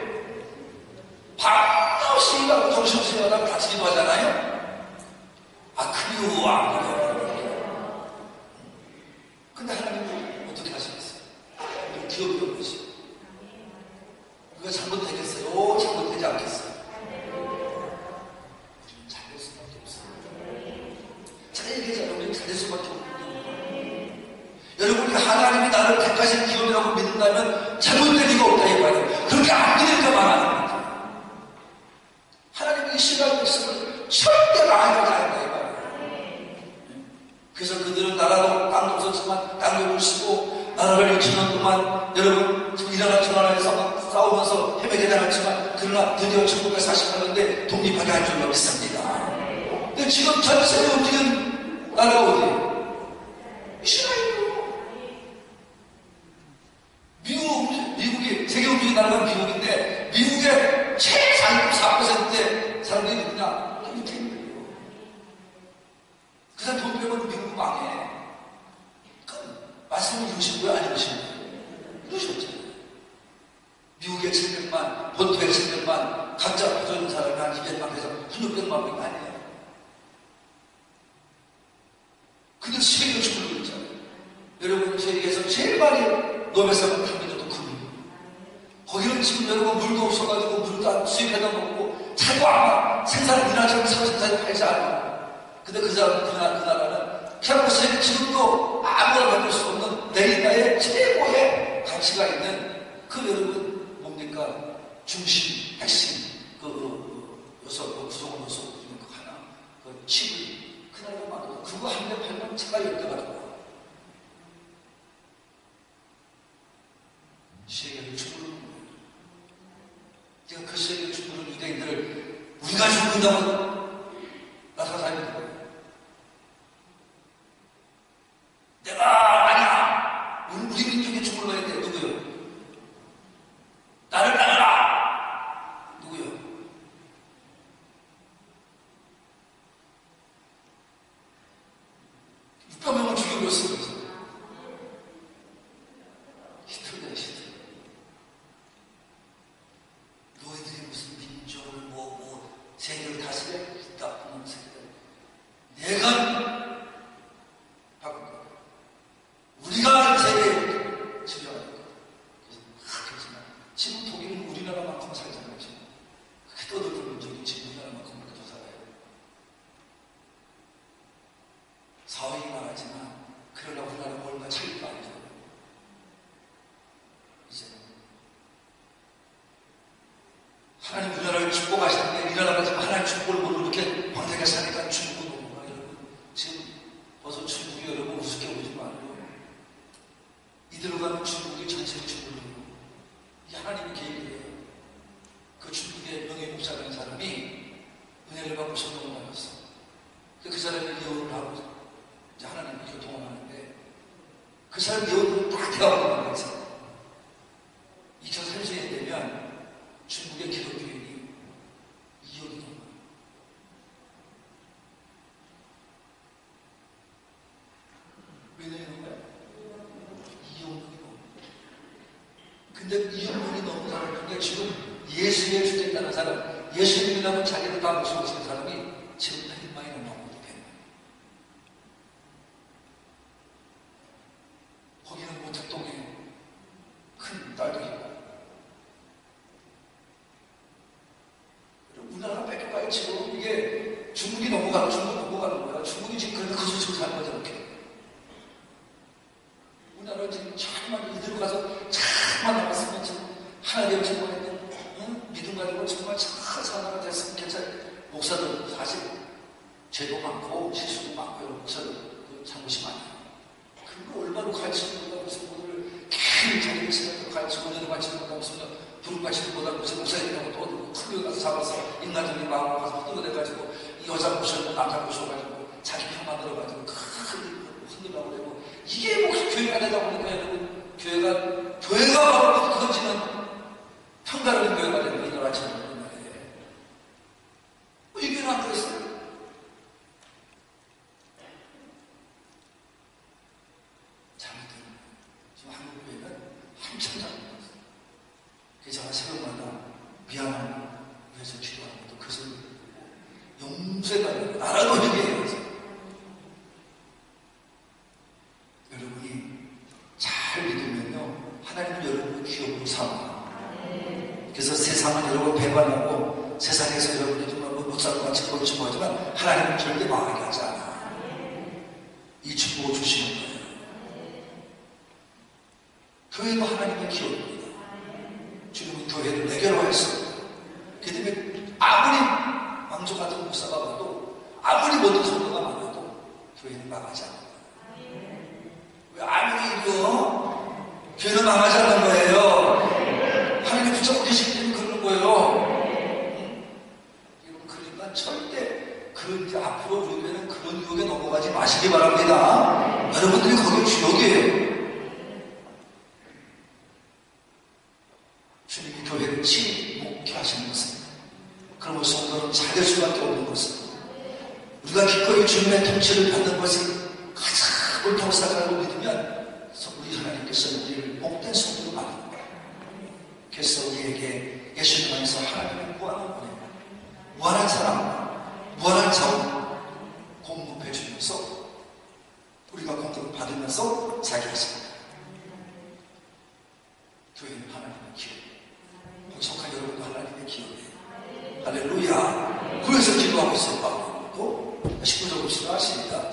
밤없이 일하고 정신없이 일하다가 다치기도 하잖아요. 그리워 안 그래요. 근데 하나님은 어떻게 하시겠어요? 기업이 없으시죠. 그거 잘못되겠어요? 잘못되지 않겠어요? 우리는 잘될 수밖에 없어요. 잘 얘기하자면 우리는 잘될 수밖에 없어요. 여러분이 하나님이 나를 택하신 기업이라고 믿는다면 잘못될 리가 없다 이거예요. 그렇게 안 믿으니까 말하는 겁니다. 하나님이 이스라엘 백성을 절대 망하지 않는다 이거예요. 그래서 그들은 나라도 땅도 없었지만 땅도 부시고 나라를 6년 동안 여러분 이란과 전환에서 싸우면서 헤매게 되었지만 그러나 드디어 1948년대 독립하게 할 줄로 믿습니다. 근데 지금 전 세계에 움직이는 나라가 어디예요? 이스라엘이에요. 미국이 세계 움직이는 나라가 미국인데 미국의 최상급 4%의 사람들이 누구냐? 밑에 있는 거예요. 그 사람 돈 빼면 미국 망해. 말씀을 이루신 거예요? 안 이루신 거예요? 이루셨잖아요. 미국의 700만, 본토의 700만, 각자 가져온 사람이 한 200만 해서 1600만 명이 아니에요. 근데 세계가 죽고 있잖아요. 여러분 세계에서 제일 많이 노벨상을 탄 민족도 그분이에요. 거기는 지금 여러분 물도 없어가지고 물도 수입해다 먹고 차도 아마 생산을 우리나라처럼 생산을 팔지 않아요. 근데 그 나라는 결국 지금도 아무나 만들 수 없는 데이터의 최고의 가치가 있는 그 여러분 뭡니까? 중심, 핵심, 요소, 구성 요소 중에 그 하나, 그 칩을 그 나라가 만들고 그거 한 대 팔면 차가 10대가 들어와. 세계를 주무르는 거예요. 그러니까 그 세계를 주무르는 유대인들을 우리가 죽는다고 나서가 살면 거예요. 내가 아니야. 우리 민족이 주물러야 돼. 누구요? 나를 따르라. 누구요? 이루어 쓰고 있어요. 히틀러야, 히틀러. 너희들이 무슨 민족을 세계를 다스려? 나쁜 세계를. 내가 바꾼 거야. 우리가 세계에 지배하는 거야. 그렇지만 지금 독일은 우리나라만큼 살잖아요. 그렇게 떠들던 민족이 지금 우리나라만큼 그렇게 살아요. 사회가 나가지만 그러나 우리나라는 얼마 차이가 안 나요. 이제는 하나님 우리나라를 축복하시는데 이 나라가 지금 하나님 축복을 모르고 이렇게 방탕하게 사니까 중국은 오구나. 여러분 지금 벌써 중국이 여러분 우습게 보지 말아요. 이대로 가면 중국이 전세를 죽어요. 이게 하나님의 계획이에요. 그 중국의 명예 목사라는 사람이 은혜를 받고 성공을 받았어. 그 사람이 예언을 하고 이제 하나님을 이렇게 동원하는데 그 사람 예언을 다 대화하고 있어요. 2030년이 되면 중국의 기독교인이 2억이 넘어요. 왜 넘는 거야? 2억 명이 넘어요. 근데 2억 명이 넘는 사람 중에 지금 예수에 주겠다는 사람, 예수 믿으려면 자기를 다 모시고 있는 사람이 지금 100만이 넘어요. 100만. 거기는 모택동에 큰 딸도 있고 우리나라가 뺏겨가요. 지금 이게 중국이 넘어가고 중국 넘어가는 거야. 중국이 지금 그래도 그 소식을 사는 거죠. 이렇게. 우리나라 지금 참만 이대로 가서 참만 나갔으면 지금 하나님 정말 믿음 가지고 정말 참 사나가 됐으면 괜찮아요. 목사들 사실 죄도 많고 실수도 많고 여러분 목사들 잘못이 많아요. 그거 얼마나 가르치는 거다 무슨 오늘 괜히 자기 생각도 가르치고 은혜도 가르치는 거다 무슨 부름 가르치는 거다 무슨 목사님이라고 또 큰데 가서 잡아서 인간적인 마음으로 가서 흔들어내가지고 이 여자 모셔고 남자 모셔가지고 자기 편 만들어가지고 흔들라고 그러고 이게 뭐 교회가 되다 보니까 여러분 교회가 바로 커지는 평가로운 교회가 되는 이 나라처럼 그런 말이에요. 이 교회는 안 그랬어요. 잘못된 지금 한국 교회는 한참 잘못됐어요. 그래서 제가 새벽마다 미안함을 위해서 기도하는 것도 그 소리 용서해달라고 나라도 회개해야지. 여러분이 잘 믿으면요 하나님은 여러분을 기업으로 삼아요. 그래서 세상은 여러분 배반하고 세상에서 여러분이 정말 못살고 같이 벌치고 하지만 하나님은 절대 망하게 하지 않아. 이 축복을 주시는 거예요. 교회도 하나님의 기업입니다. 주님은 교회를 내게로 했어요. 그 때문에 아무리 왕조 같은 목사가 봐도 아무리 모든 성도가 많아도 교회는 망하지 않아요. 왜 아무리 교회는 망하지 않는 거예요. 하나님 붙잡고 계시기 때문에 그러는 거예요. 여러분 그러니까 절대 이제 앞으로 우리 교회는 그런 유혹에 넘어가지 마시기 바랍니다. 여러분들이 거기 주역이에요. 주님이 교회를 침묵케 하시는 것은 그러면 성도는 잘될 수밖에 없는 것은 우리가 기꺼이 주님의 통치를 받는 것이 가장 옳다고 생각하고 믿으면 우리 하나님께서 우리를 복된 성도로 만드는 거예요. 그래서 우리에게 예수님 안에서 하나님의 무한한 은혜, 무한한 사랑, 무한한 자원 공급해 주면서 우리가 공급을 받으면서 살게 하십니다. 교회는 하나님의 기업, 속한 여러분도 하나님의 기업이에요. 할렐루야. 그래서 기도하고 있어요. 바울도 19절 봅시다. 시작.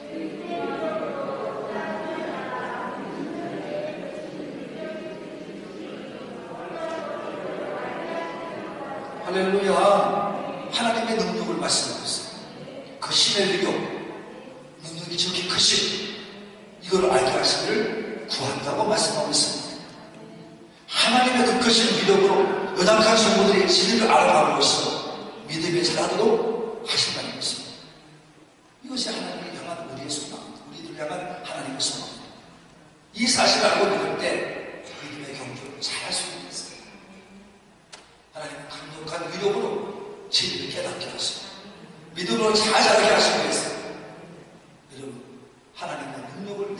할렐루야. 하나님의 능력을 말씀하고 있어요. 그 신의 능력, 능력이 저렇게 크신 이걸 알게 하시기를 구한다고 말씀하고 있습니다. 하나님의 그 크신 위력으로 연약한 성도들이 진리를 알아가고 있어 믿음이 자라도록 하신다는 것입니다. 이것이 하나님을 향한 우리의 소망, 우리들 향한 하나님의 소망입니다. 이 사실을 알고 믿을 때 믿음의 경주를 잘할 수 있는 것입니다. 하나님은 강력한 위력으로 진리를 깨닫게 하시고 믿음으로 잘 자라게 하시기 위해서 여러분 하나님의 능력을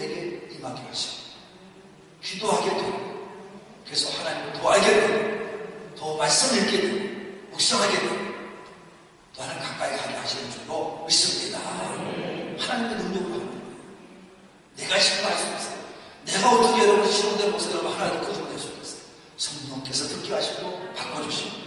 자신도 알 수 있어요. 내가 어떻게 여러분 시험된 모습 여러분 하나님 끄집어낼 수 있어요. 성령께서 듣게 하시고 바꿔주시고.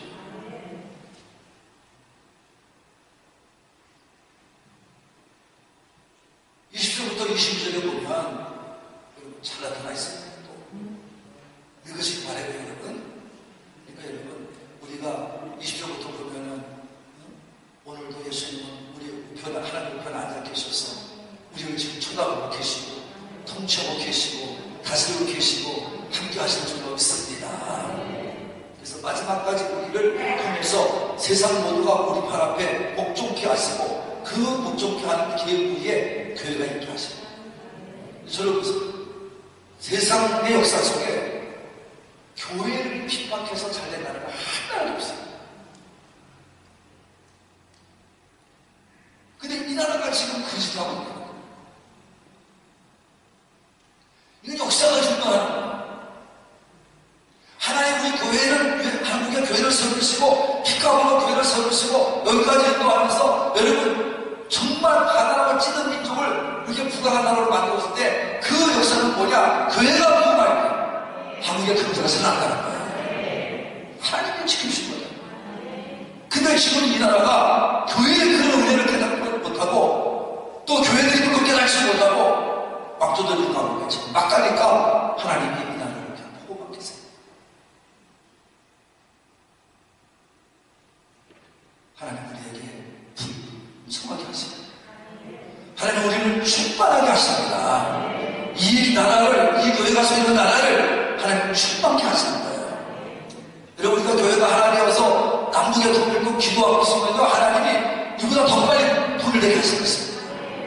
20절부터 22절에 보면 여러분 잘 나타나 있습니다. 또 이것이 말해요 여러분. 그러니까 여러분 우리가 20절부터 보면은 오늘도 예수님은 우리 우편 하나님 우편에 앉아 계셔서 우리를 지금 쳐다보고 계시고 통치하고 계시고 다스리고 계시고 함께 하시는 줄로 믿습니다. 그래서 마지막까지 우리를 통해서 세상 모두가 우리 발 앞에 복종케 하시고 그 복종케 하는 계기에 교회가 있게 하시고 저는 세상의 역사 속에 교회를 핍박해서 잘된 나라가 하나도 없어요. 근데 이 나라가 지금 그 짓을 하고 있는 거예요. 이건 역사가 증명하는 거예요. 하나님 우리 교회를, 한국의 교회를 세우시고 피카보로 교회를 세우시고 여기까지 인도하면서 여러분 정말 하나님을 찌든 민족을 이렇게 부강한 나라로 만들었을 때 그 역사는 뭐냐? 교회가 부강할 때 한국의 근대가 살아난다는 거예요. 하나님이 지키신 거예요. 근데 지금 이 나라가 교회의 그런 은혜를 깨닫지 못하고 또 교회들이 그걸 깨닫지 못하고 막 두들기고 지금 막 가니까 하나님이 이 나라를 그냥 보고만 계세요. 하나님 우리에게 풍성하게 하십니다. 하나님 우리를 충만하게 하십니다. 이 나라를, 이 교회가 서 있는 나라를 하나님 충만케 하시는 거예요. 여러분 우리가 교회가 하나 되어서 남북에 돈을 또 기도하고 있으면요 하나님이 누구보다 더 빨리 돈을 내게 하시고 있습니다.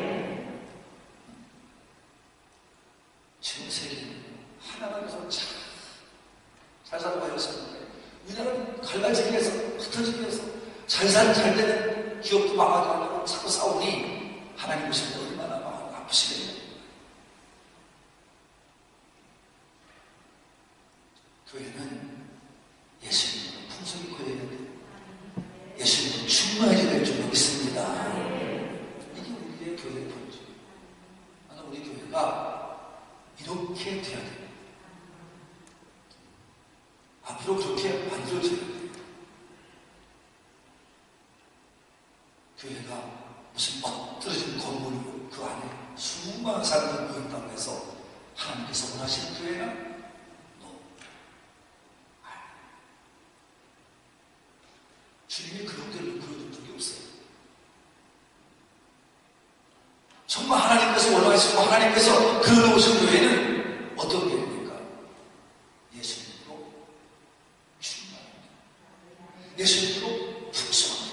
지금 세계는 하나가 돼서 잘 살고 있었는데 우리나라는 갈라지기 위해서 흩어지기 위해서 잘 사는 잘 되는 기업도 망하게 하려고 자꾸 싸우니 하나님 보실 때 얼마나 마음 아프시겠네요. 교회는 예수님으로 풍성히 고여야 돼요. 예수님으로 충만해져야 될 줄 믿습니다. 이게 우리의 교회의 본질. 우리 교회가 이렇게 돼야 돼요. 앞으로 그렇게 만들어져야 돼요. 교회가 무슨 엎드러진 건물이고 그 안에 수많은 사람들이 모인다고 해서 하나님께서 원하시는 교회는 주님이 그런 데를 보여준 적이 없어요. 정말 하나님께서 원하시고 하나님께서 그려놓으신 교회는 어떤 교회입니까? 예수님으로 충만합니다. 예수님으로 풍성합니다.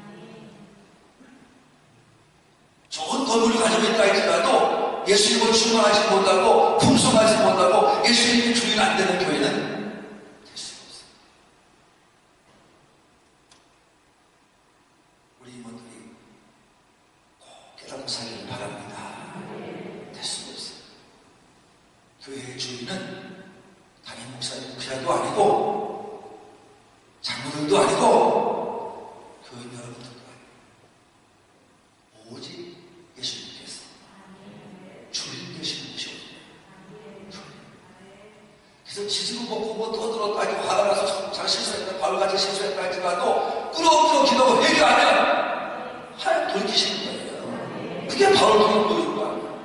좋은 건물을 가지고 있다 할지라도 예수님으로 충만하지 못하고 풍성하지 못하고 예수님이 주인 안 되는 교회는 살기를 바랍니다. 될 수 없어요. 교회의 주인은 담임 목사님, 목사도 아니고 장로들도 아니고 교회 여러분들도 아니고 오직 예수님께서 주인 되시는 것이거든요. 그래서 지지고 먹고 뭐 떠들었다 하고 화가 나서 잘 실수했다 바울같이 실수했다 할지라도 끌어엎드려 기도하고 회개하면 하나님 돌이키시는 거예요. 그게 바울 통해 보여준 거 아니에요.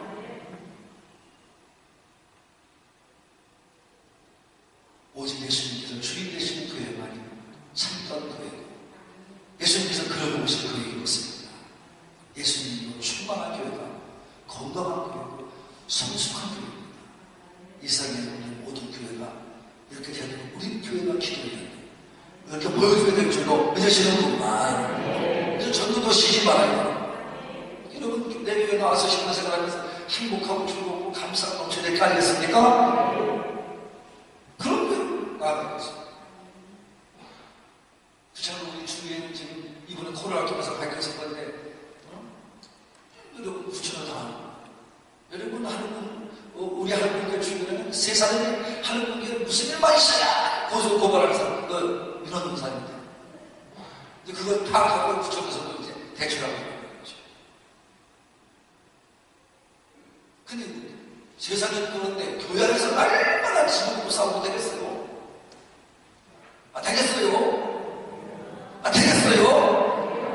오직 예수님께서 주인 되시는 교회만이 참던 교회고 예수님께서 그려놓으신 교회인 것입니다. 예수님으로 충만한 교회가 건강한 교회고 성숙한 교회입니다. 이 세상에 있는 모든 교회가 이렇게 되는 우리 교회가 기도해야 돼요. 이렇게 보여주게 될 줄로 믿으시는구만. 그래서 전도도 시기 바라요. 여러분 내 교회 나와서 신앙생활하면서 행복하고 즐겁고 감사가 넘쳐야 게 아니겠습니까? 그런 교회 나아가겠습니다. 그렇잖아요. 우리 주위에는 지금 이번에 코로나 통해서 밝혀졌는데 여러분 부처를 당하는 여러분 하는 우리 하나님께 주변에는 세 사람이 하나님께 무슨 일만 있어야 고소고발하는 사람 이런 사람인데 근데 그걸 파악하고 부처에서도 이제 대처하고 있는 거죠. 근데 세상에 그런데 교회 안에서 얼마나 지금 싸우고 되겠어요? 되겠어요? 되겠어요?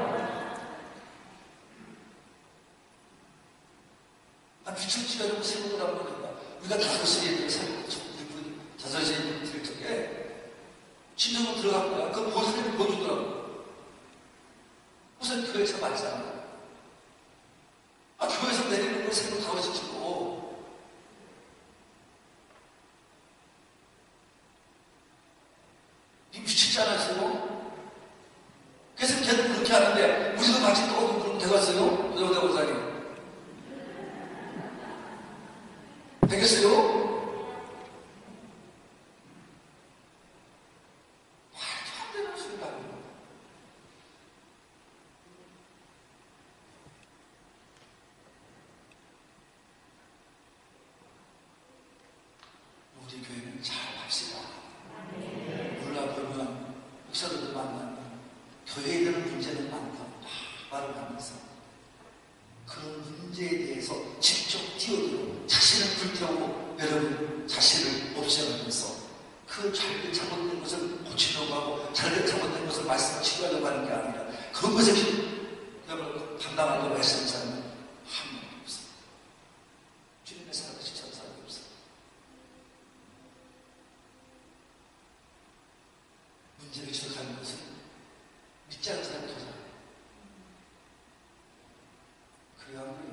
미쳤지, 여러분. 세우고 나보니까 우리가 다섯시에 자서시 드릴 적에 진정으로 들어간 거야. 그 보살님이 보여주더라고. 무슨 교회에서 맞잖아. 교회에서 내리는 걸 새로 다워지고 미치지 않았어요? 그래서 걔는 그렇게 하는데 우리도 같이 또 그럼 되겠어요? 여자 보살님 되겠어요? 말도 안 되는 소리가 아니에요. 우리 교회는 잘 합시다. 올라보면 목사들도 만나면 교회에 대한 문제는 많다. 말을 하면서 그런 문제에 대해서 직접 뛰어들어 자신을 불태우고 여러분 자신을 없애면서 그 잘못된 것을 고치려고 하고 잘못된 것을 말씀을 치료하려고 하는 게 아니라 그런 것을 여러분 담당하려고 말씀하는 사람은 한 명도 없어요. 주님의 사랑을 지켜는 사람이 없어요. 문제를 지적하는 것은 믿지 않는 사람이 더 잘해요. 그래가지고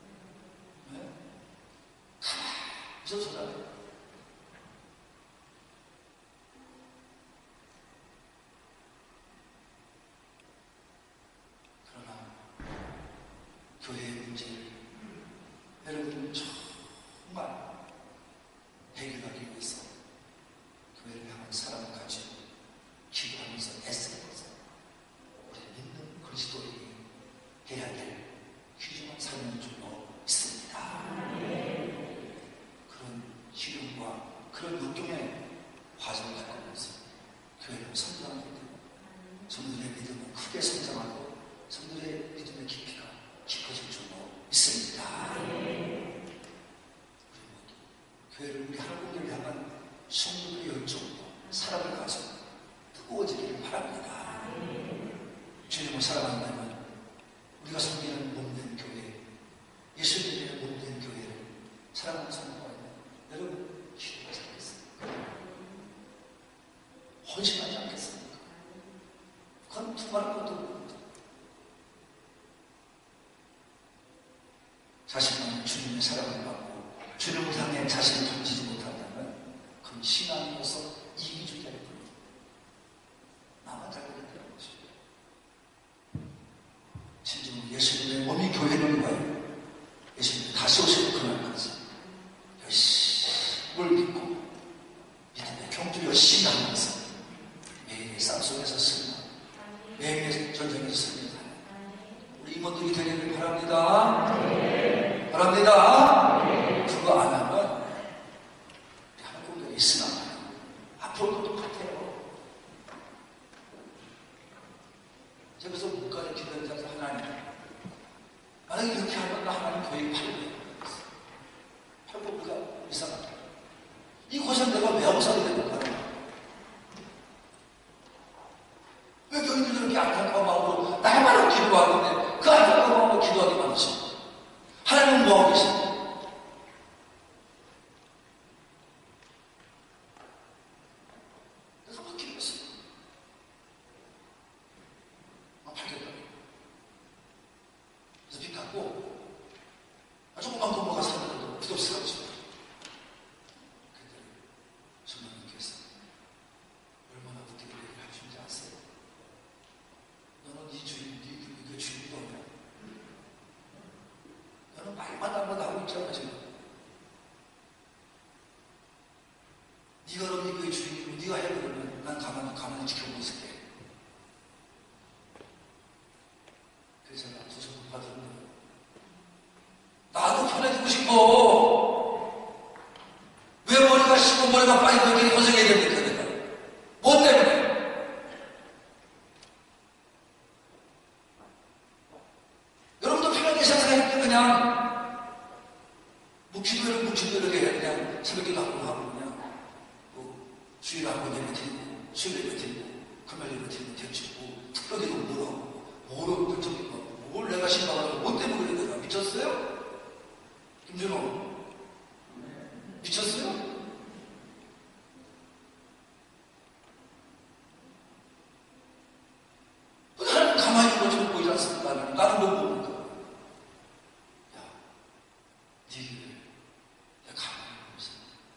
가만히 있어서라도 그러나 교회의 문제를 여러분 정말 해결하기 위해서 교회를 향한 사랑을 가지고 기도하면서 애쓰면서 우리 믿는 그리스도인이 해야 될 귀중한 삶을 줄로 있습니다. 그런 시련과 그런 역경의 과정을 겪으면서 교회는 성장하게 되고 성도들의 믿음은 크게 성장하고 성도들의 믿음의 깊이가 깊어질 줄로 있습니다. 그리고 교회를 우리 한국을 향한 성도들의 열정과 사랑을 가지고 뜨거워지기를 바랍니다. 주님을 사랑한다면 우리가 섬기는 몸된 교회, 예수님의 몸된 교회를 사랑하는 성도가 있는 여러분 기도하지 않겠습니까? 헌신하지 않겠습니까? 그건 두말할 것도 없습니다. 자신은 주님의 사랑을 받고 주님을 향해 자신을 던지지 못한다면 그건 신앙이어서 이기주의일 뿐입니다. 나만 잘 되겠다는 것이죠. 진정 예수님의 몸이 교회는 거예요. 예수님이 다시 오시는 그날까지 열심히 믿고 믿음의 경주 열심히 하면서 매일의 삶 속에서 승리하고 매일의 전쟁에서 승리하는 우리 임원들이 되기를 바랍니다. 바랍니다. 그거 안 하면 우리 한국에 있으나 앞으로도 똑같아요. 그래서 문과에 기도하면서 하나님, 만약에 이렇게 하면 하나님 교회 팔고 우리가 이상하다. 이 고생 내가 왜 하고 살아야 되는 거야? 왜 교인들이 이렇게 안타까운 마음으로 날마다 기도하는데 그 안타까운 마음으로 기도하기 많으십니까? 하나님은 뭐하고 계십니까? 내가 막 기도했어요. 그래서 빚 갚고 조금만 돈 모아서 살더라도 빚 없이 살고 싶어요. 그때 성령님께서 얼마나 웃기게 얘기를 하시는지 아세요? 너는 네 주인, 네 주인도 아니야. 너는 말만 하고 있잖아 지금. 네가 그럼 네 교회 주인이고 네가 해 그러면 난 가만히 지켜보고 있을게. 그래서 제가 조선을 받은 거예요. 나도 편해지고 싶어. 왜 머리가 씻고 머리가 빠지고 이렇게 고생해야 됩니까 내가? 뭐 때문에? 여러분도 편하게 생각할 때 그냥 묵히도 이렇게 새벽기도 한번 하고 그냥 주일에 한번 예배 드리고 수요일 예배 드리고 금요일 예배 드리고 대치고 특별기도 뭐라고 저기 뭘 내가 신방하고 뭐 때문에 그래 내가 미쳤어요? 김준호 미쳤어요? 하나님 가만히 있는 것처럼 보이지 않습니까? 나는 뭐 봅니까? 야, 네 길을 내가 가만히 보면서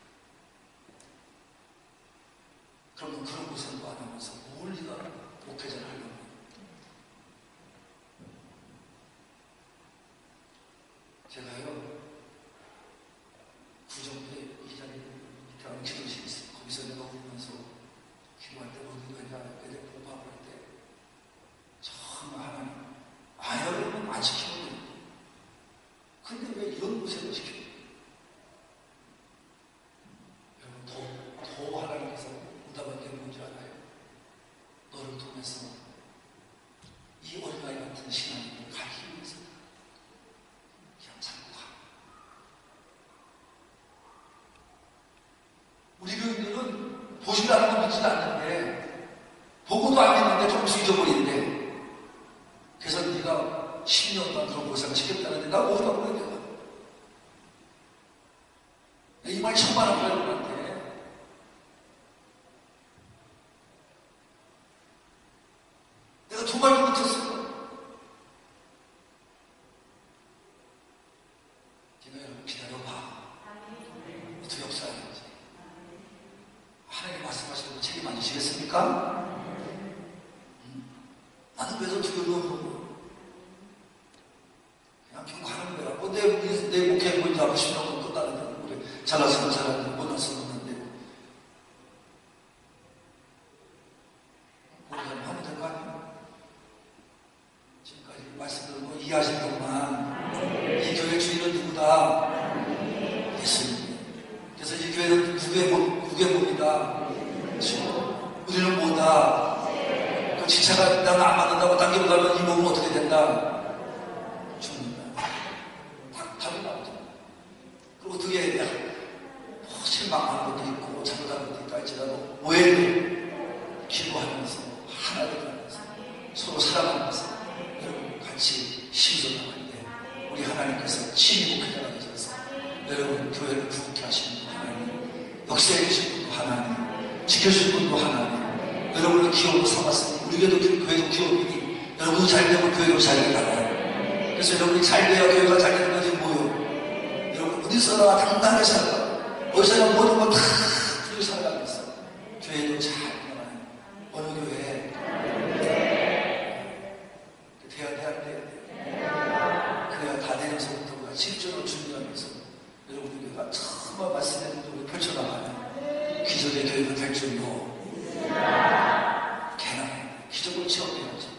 그러면 그런 고생도 안 하면서 뭘 네가 목회자를 하려고 제가요 구정부에 이 자리에 밑에 기도실이 있어요. 거기서 내가 울면서 기도할 때 어디가 있냐 공부하고 할 때 정말 하나님 아이들은 안 시키면 돼. 근데 왜 이런 고생을 시켜요? 여러분 더 하나님께서 응답한 게 뭔지 알아요? 너를 통해서 이 어린아이 같은 신앙인을 가르치기 위해서 그냥 참고 가. 우리 교인들은 보시라는 건 믿지도 않는데 보고도 안 했는데 조금씩 잊어버리는데 그래서 네가 10년 동안 그런 고생을 시켰다는데 나 뭐라고 그래 내가 이 말 천만 원 여러분한테 내가 두 말도 못했어. 네가 여러분 기다려봐. 어떻게 역사하는지 하나님 말씀하시는 책임 안 지시겠습니까? 나는 그래서 두려움이 없는 거야. 그냥 결국 하는 거야. 뭐 내 목회 보이지 않고 10년 건 끝나는데 그래. 잘났으면 잘났는데 못났으면 못났는데 그러면 하면 될 거 아니에요? 지금까지 말씀드린 거 이해하신 것만 이 교회 주인은 누구다? 예수님. 그래서 이 교회는 누구의 몸이다? 우리는 뭐다? 그 지체가 나는 안 맞는다고 당겨보다면 이 몸은 어떻게 된다? 죽는다. 답이 나오죠. 그리고 어떻게 해야 돼? 실망하는 것도 있고 잘못하는 것도 있다 할지라도 오해를 기도하면서 하나 되면서 서로 사랑하면서 여러분 같이 신선할 때 우리 하나님께서 친히 목회자가 되셔서 여러분 교회를 부흥케 하시는 분 하나님, 역사에 계신 분도 하나님, 지켜주신 분도 하나님, 여러분을 기업으로 삼았으니 우리 교회도 기업이니 여러분도 잘 되면 교회도 잘 되잖아요. 그래서 여러분이 잘 돼야 교회가 잘 되는 거지 뭐요? 여러분 어디서나 당당하게 살아. 어디서나 모든 거 다 풀고 살아가면서 교회도 잘 되나요? 어느 교회? 돼야 돼. 그래야 다 되면서부터 우리가 실전으로 준비하면서 여러분들 교회가 처음 말씀에 우리 펼쳐나가는 기적의 교회가 될 줄로 개나요. 기적을 체험해야죠.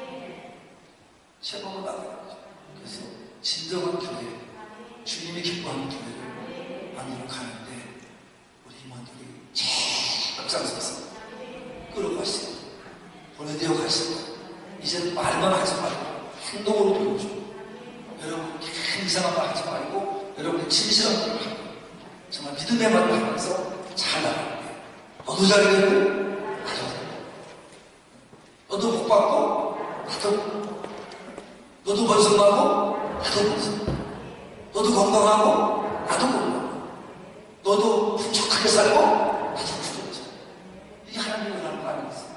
체험하고 나가야죠. 그래서 진정한 교회, 주님이 기뻐하는 교회를 만들어 가는데 우리 임원들이 제일 앞장서서 끌어가시고 보내되어 가시고 이제는 말만 하지 말고 행동으로 보여줘. 여러분 이상한 말 하지 말고 여러분의 진실한 말을 하고 정말 믿음의 말을 하면서 잘 나가는 거예요. 너도 잘 되고 나도 되고 너도 복 받고 나도 너도 번성하고 나도 번성 너도 건강하고 나도 건강하고 너도 풍족하게 살고 나도 풍족하게 이게 하나님이 원하는 거 아니겠어요?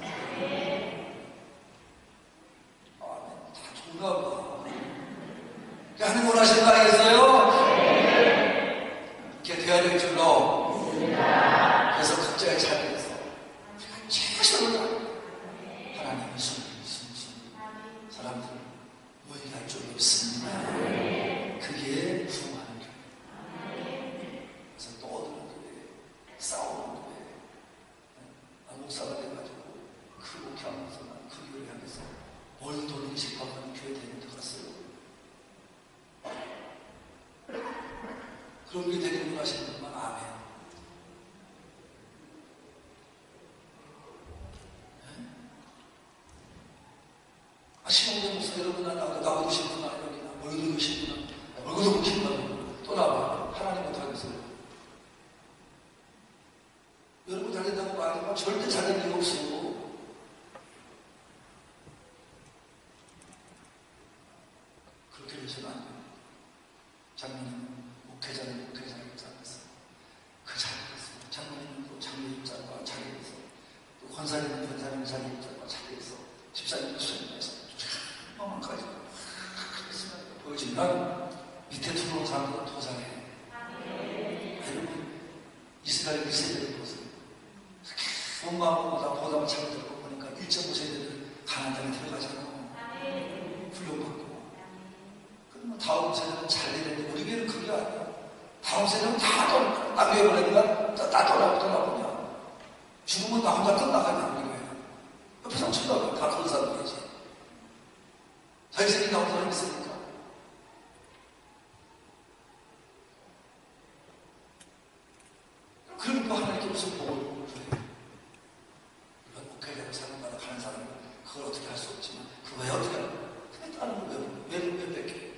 다 좋은가 봐. 하나님 원하시는 거 아니겠어요? 이렇게 돼야 될 줄로 그래서 각자의 자리에서 우리가 최선을 다하는 하나님의 숨 사람들 모이게 할 줄로 믿습니다. 그게 부흥하는 교회. 그래서 떠드는 교회, 싸우는 교회. 난 목사가 돼가지고 그 목회하면서 난 그 교회를 향해서 뭘 돌리기 싶어하는 교회 되는 데 갔어요. 그런 게 되는 분 하시는 분만 아멘. 신앙된 목사 여러분 나보고 싶구나 여기나 얼굴도 싶구나 얼굴도 못 키구나 또 나와 하나님 못하겠어요. 그래서는 안 돼요. 장로님은 목회자는 목회자의 입장에서 그 자리에서, 장로님은 또 장로의 입장과 자리에서, 또 권사님은 권사님의 자리 입장과 자리에서, 집사님은 수행에서 마음까지 보여지면 밑에 들어온 사람들은 도살해. 여러분, 이스라엘 2세대를 보세요. 온 마음으로 보다가 잘 들고 보니까 1.5세대는 가나안 땅에 들어가잖아. 훈련받고. 그러면 다음 세대는 잘 되는데 우리 교회는 그게 아니야. 다음 세대는 다 남겨에 보내니까 다 떠나보냐. 죽으면 나 혼자 끝나가냐, 우리 교회. 옆에서 쳐다보면 다 그런 사람들이지. 자기생이 나온 사람이 있으니까. 그러니까 하나님께 무슨 복을 줘요. 이건 목회자로 사는마다 가는 사람은 그걸 어떻게 할 수 없지만 그거에 어떻게 하는 거야? 그냥 다른 거 왜 뺏겨?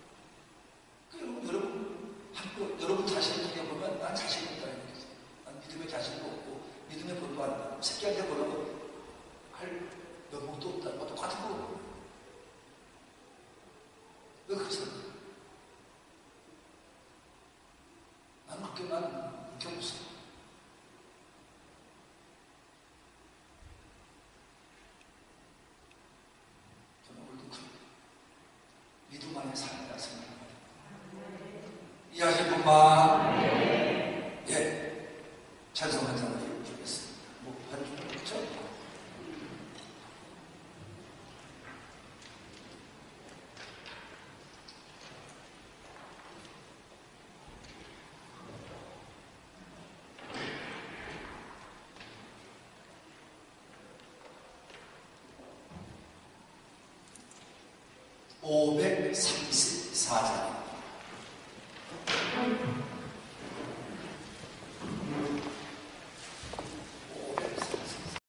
여러분 자신을 통해보면 난 자신이 없다는 얘기지. 난 믿음의 자신도 없고 믿음의 본도 안 나고 새끼한테 보라고 할 면목도 없다는 거 똑같은 거고. 왜 그렇게 생각해? 나는 그렇게 무서워. 저는 오늘도 믿음 안에 살다 생각합니다. 이해하실 분만 예, 찬송 한 장을 읽어주겠습니다. 한 줄 그렇죠? (534장)